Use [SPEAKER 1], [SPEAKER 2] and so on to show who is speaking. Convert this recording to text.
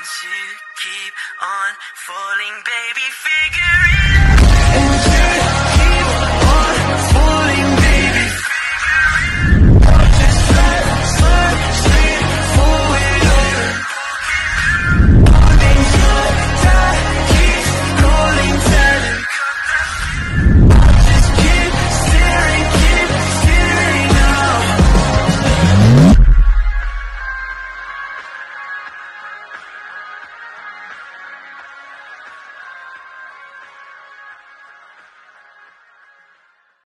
[SPEAKER 1] to keep on falling, baby, figure it out.